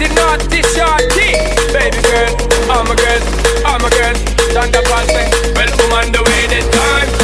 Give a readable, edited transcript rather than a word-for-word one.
naughty shorty. Baby girl, I'm a girl, I'm a girl. Thunder pass me, well, woman, the way this time.